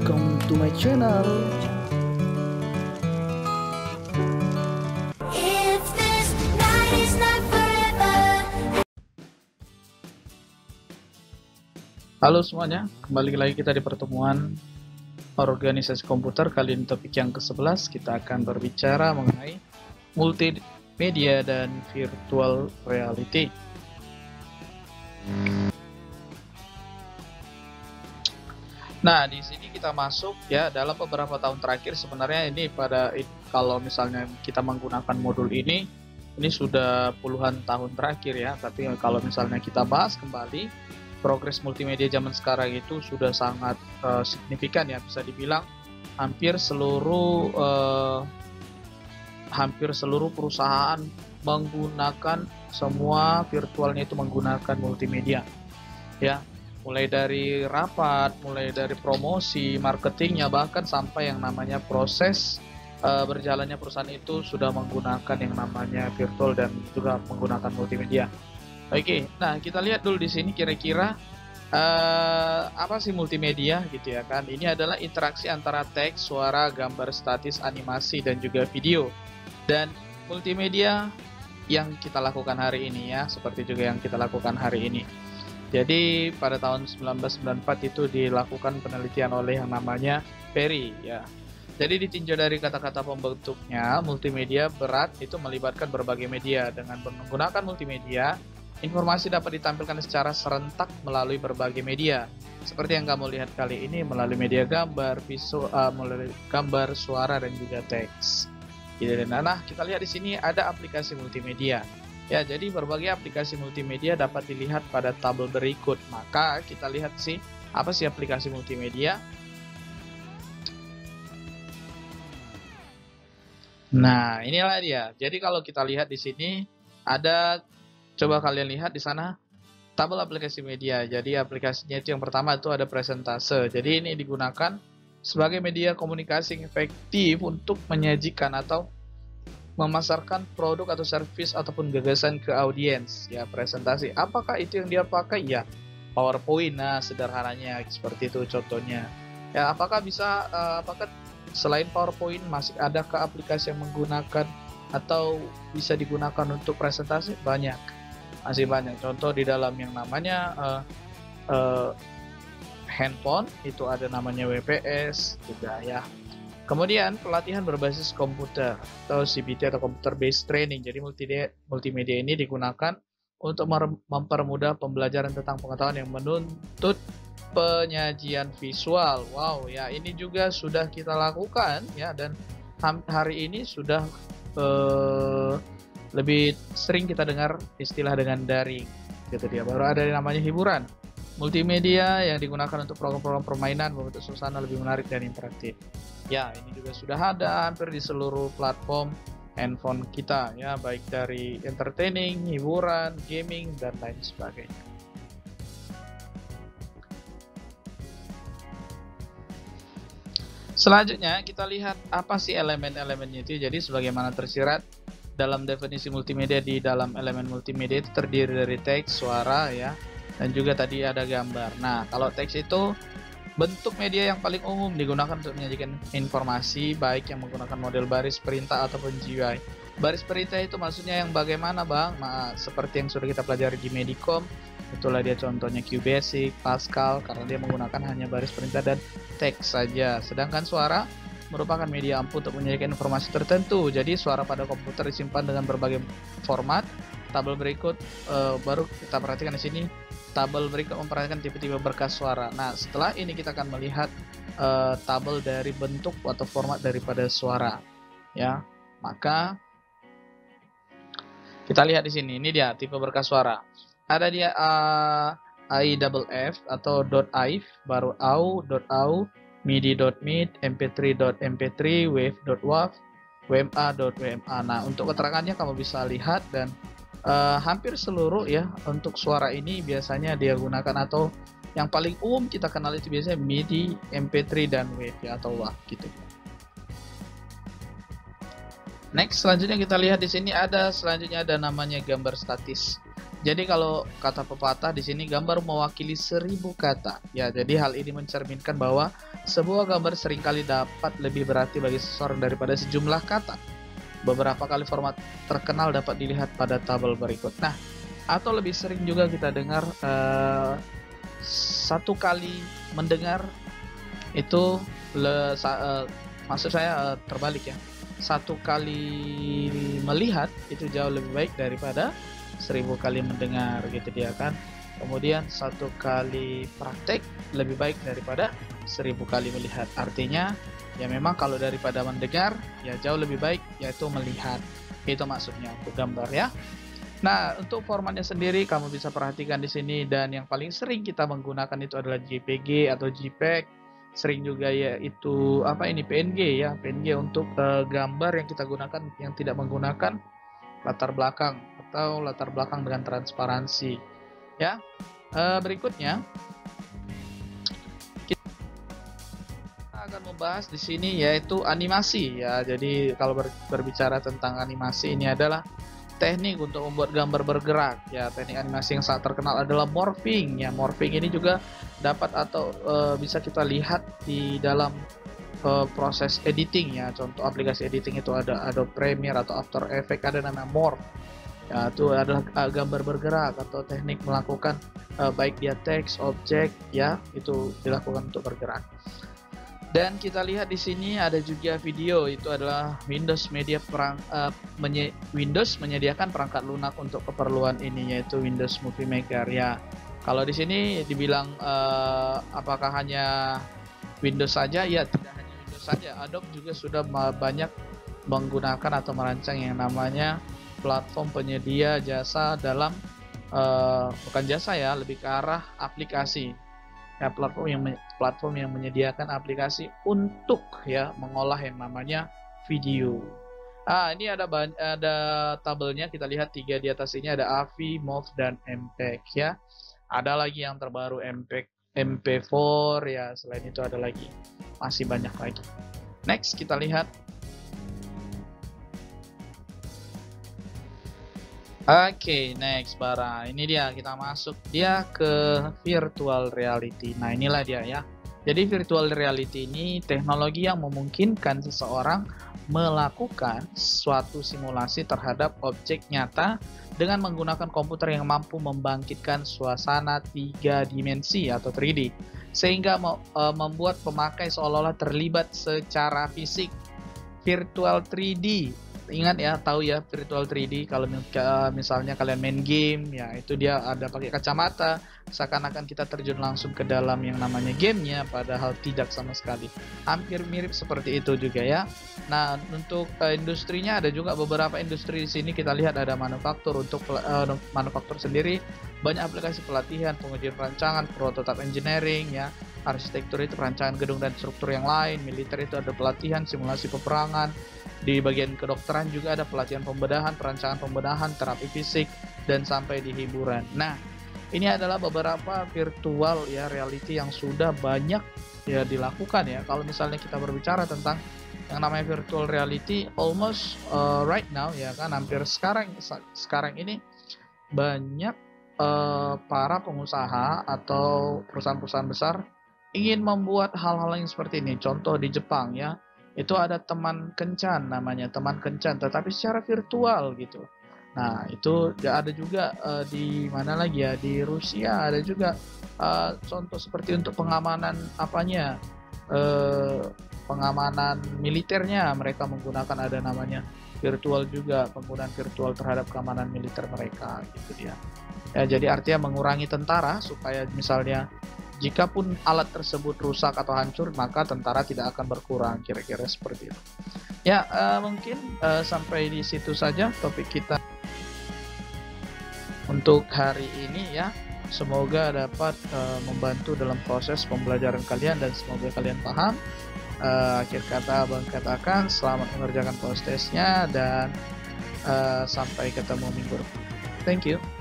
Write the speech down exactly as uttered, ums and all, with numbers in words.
welcome to my channel. If this night is not forever. Halo semuanya, kembali lagi kita di pertemuan organisasi komputer. Kali ini topik yang ke sebelas, kita akan berbicara mengenai multimedia dan virtual reality. Nah, di sini kita masuk ya dalam beberapa tahun terakhir. Sebenarnya ini pada kalau misalnya kita menggunakan modul ini, ini sudah puluhan tahun terakhir ya. Tapi kalau misalnya kita bahas kembali, progres multimedia zaman sekarang itu sudah sangat uh, signifikan ya. Bisa dibilang hampir seluruh uh, hampir seluruh perusahaan menggunakan semua virtualnya itu menggunakan multimedia ya. Mulai dari rapat, mulai dari promosi, marketingnya, bahkan sampai yang namanya proses uh, berjalannya perusahaan itu sudah menggunakan yang namanya virtual dan juga menggunakan multimedia. Oke, nah kita lihat dulu di sini kira-kira uh, apa sih multimedia gitu ya kan? Ini adalah interaksi antara teks, suara, gambar statis, animasi dan juga video. Dan multimedia yang kita lakukan hari ini ya, seperti juga yang kita lakukan hari ini. Jadi pada tahun seribu sembilan ratus sembilan puluh empat itu dilakukan penelitian oleh yang namanya Perry ya. Jadi ditinjau dari kata-kata pembentuknya, multimedia berat itu melibatkan berbagai media. Dengan menggunakan multimedia, informasi dapat ditampilkan secara serentak melalui berbagai media. Seperti yang kamu lihat kali ini melalui media gambar, visual, uh, melalui gambar, suara dan juga teks. Jadi, nah, kita lihat di sini ada aplikasi multimedia. Ya, jadi berbagai aplikasi multimedia dapat dilihat pada tabel berikut. Maka kita lihat sih apa sih aplikasi multimedia. Nah, inilah dia. Jadi kalau kita lihat di sini ada, coba kalian lihat di sana tabel aplikasi media. Jadi aplikasinya itu yang pertama itu ada presentase. Jadi ini digunakan sebagai media komunikasi yang efektif untuk menyajikan atau memasarkan produk atau service ataupun gagasan ke audiens ya. Presentasi, apakah itu yang dia pakai? Ya PowerPoint. Nah, sederhananya seperti itu contohnya ya. Apakah bisa uh, apakah selain PowerPoint masih ada ke aplikasi yang menggunakan atau bisa digunakan untuk presentasi? Banyak, masih banyak. Contoh di dalam yang namanya uh, uh, handphone itu ada namanya W P S juga ya. Kemudian pelatihan berbasis komputer atau C B T atau computer based training. Jadi multimedia, multimedia ini digunakan untuk mempermudah pembelajaran tentang pengetahuan yang menuntut penyajian visual. Wow ya, ini juga sudah kita lakukan ya, dan hari ini sudah eh, lebih sering kita dengar istilah dengan daring. Gitu dia. Baru ada yang namanya hiburan. Multimedia yang digunakan untuk program-program permainan membentuk suasana lebih menarik dan interaktif. Ya, ini juga sudah ada hampir di seluruh platform handphone kita ya, baik dari entertaining, hiburan, gaming dan lain sebagainya. Selanjutnya kita lihat apa sih elemen-elemennya itu. Jadi sebagaimana tersirat dalam definisi multimedia, di dalam elemen multimedia itu terdiri dari teks, suara ya, dan juga tadi ada gambar. Nah, kalau teks itu bentuk media yang paling umum digunakan untuk menyajikan informasi, baik yang menggunakan model baris perintah ataupun G U I. Baris perintah itu maksudnya yang bagaimana bang? Nah, seperti yang sudah kita pelajari di Medicom, itulah dia contohnya QBasic, Pascal, karena dia menggunakan hanya baris perintah dan teks saja. Sedangkan suara merupakan media ampuh untuk menyajikan informasi tertentu. Jadi suara pada komputer disimpan dengan berbagai format. Tabel berikut uh, baru kita perhatikan di sini. Tabel berikut memperhatikan tipe-tipe berkas suara. Nah, setelah ini kita akan melihat uh, tabel dari bentuk atau format daripada suara. Ya, maka kita lihat di sini. Ini dia tipe berkas suara. Ada dia uh, I F F atau .if, baru A U, .au, midi.mid, M P three.M P three, wave.wav, W M A.W M A. Nah, untuk keterangannya kamu bisa lihat, dan Uh, hampir seluruh ya untuk suara ini biasanya dia gunakan, atau yang paling umum kita kenal itu biasanya MIDI, M P three dan wave ya, atau WAV gitu. Next, selanjutnya kita lihat di sini ada selanjutnya ada namanya gambar statis. Jadi kalau kata pepatah di sini, gambar mewakili seribu kata. Ya, jadi hal ini mencerminkan bahwa sebuah gambar seringkali dapat lebih berarti bagi seseorang daripada sejumlah kata. Beberapa kali format terkenal dapat dilihat pada tabel berikut. Nah, atau lebih sering juga kita dengar uh, satu kali mendengar itu le, sa, uh, maksud saya uh, terbalik ya. Satu kali melihat itu jauh lebih baik daripada seribu kali mendengar, gitu dia kan. Kemudian satu kali praktek lebih baik daripada seribu kali melihat. Artinya ya memang kalau daripada mendengar ya jauh lebih baik yaitu melihat. Itu maksudnya untuk gambar ya. Nah, untuk formatnya sendiri kamu bisa perhatikan di sini, dan yang paling sering kita menggunakan itu adalah J P G atau JPEG. Sering juga ya itu apa ini P N G ya, P N G untuk uh, gambar yang kita gunakan yang tidak menggunakan latar belakang atau latar belakang dengan transparansi ya. Uh, berikutnya kita akan membahas di sini yaitu animasi ya. Jadi kalau ber, berbicara tentang animasi, ini adalah teknik untuk membuat gambar bergerak ya. Teknik animasi yang sangat terkenal adalah morphing ya. Morphing ini juga dapat atau uh, bisa kita lihat di dalam uh, proses editing ya. Contoh aplikasi editing itu ada Adobe Premiere atau After Effects, ada namanya morph ya. Itu adalah uh, gambar bergerak atau teknik melakukan uh, baik dia teks, objek ya, itu dilakukan untuk bergerak. Dan kita lihat di sini ada juga video, itu adalah Windows Media perang, uh, menye, Windows menyediakan perangkat lunak untuk keperluan ini, yaitu Windows Movie Maker ya. Kalau di sini dibilang uh, apakah hanya Windows saja? Ya, tidak hanya Windows saja. Adobe juga sudah banyak menggunakan atau merancang yang namanya platform penyedia jasa dalam uh, bukan jasa ya, lebih ke arah aplikasi. Ya, platform yang platform yang menyediakan aplikasi untuk ya mengolah yang namanya video. Ah, ini ada ada tabelnya, kita lihat tiga di atas ini, ada A V I, MOV dan M P E G ya. Ada lagi yang terbaru M P E G, M P empat ya. Selain itu ada lagi, masih banyak lagi. Next kita lihat. Oke, okay, next Bara. Ini dia, kita masuk dia ke virtual reality. Nah, inilah dia ya. Jadi virtual reality ini teknologi yang memungkinkan seseorang melakukan suatu simulasi terhadap objek nyata dengan menggunakan komputer yang mampu membangkitkan suasana tiga dimensi atau tiga D, sehingga membuat pemakai seolah-olah terlibat secara fisik. Virtual tiga D, ingat ya, tahu ya virtual tiga D. Kalau misalnya kalian main game ya, itu dia ada pakai kacamata, seakan-akan kita terjun langsung ke dalam yang namanya gamenya, padahal tidak sama sekali. Hampir mirip seperti itu juga ya. Nah, untuk uh, industrinya ada juga beberapa industri di sini. Kita lihat ada manufaktur. Untuk uh, manufaktur sendiri banyak aplikasi pelatihan, pengujian perancangan, prototype engineering ya. Arsitektur itu perancangan gedung dan struktur yang lain. Militer itu ada pelatihan simulasi peperangan. Di bagian kedokteran juga ada pelatihan pembedahan, perancangan pembedahan, terapi fisik, dan sampai di hiburan. Nah, ini adalah beberapa virtual ya reality yang sudah banyak ya dilakukan ya. Kalau misalnya kita berbicara tentang yang namanya virtual reality, almost uh, right now ya kan, hampir sekarang sekarang ini banyak uh, para pengusaha atau perusahaan-perusahaan besar ingin membuat hal-hal yang seperti ini. Contoh di Jepang ya, itu ada teman kencan, namanya teman kencan, tetapi secara virtual gitu. Nah, itu ada juga uh, di mana lagi ya, di Rusia ada juga uh, contoh seperti untuk pengamanan apanya, uh, pengamanan militernya, mereka menggunakan ada namanya virtual juga, penggunaan virtual terhadap keamanan militer mereka gitu dia. Ya, jadi artinya mengurangi tentara supaya misalnya jikapun alat tersebut rusak atau hancur, maka tentara tidak akan berkurang, kira-kira seperti itu. Ya, uh, mungkin uh, sampai di situ saja topik kita untuk hari ini ya. Semoga dapat uh, membantu dalam proses pembelajaran kalian dan semoga kalian paham. Uh, akhir kata Abang katakan selamat mengerjakan proses tesnya dan uh, sampai ketemu minggu depan. Thank you.